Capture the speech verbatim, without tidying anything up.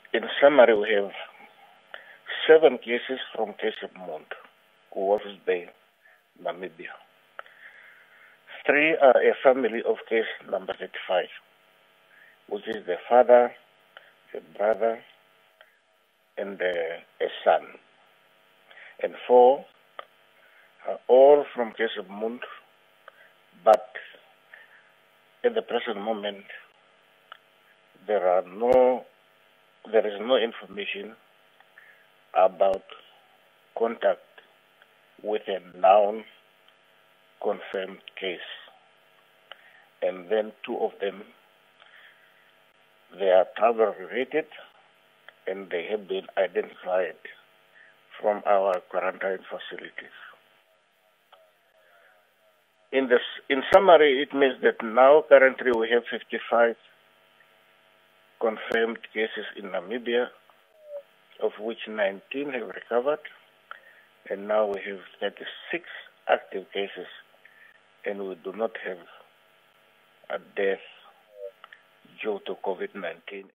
In summary, we have seven cases from Cape Mount, Walvis Bay, Namibia. Three are a family of case number thirty-five, which is the father, the brother, and the, a son. And four are all from Cape Mount, but at the present moment, there are no, there is no information about contact with a known confirmed case. And then two of them, they are travel related and they have been identified from our quarantine facilities. In, this, in summary, it means that now currently we have fifty-five confirmed cases in Namibia, of which nineteen have recovered, and now we have thirty-six active cases, and we do not have a death due to COVID nineteen.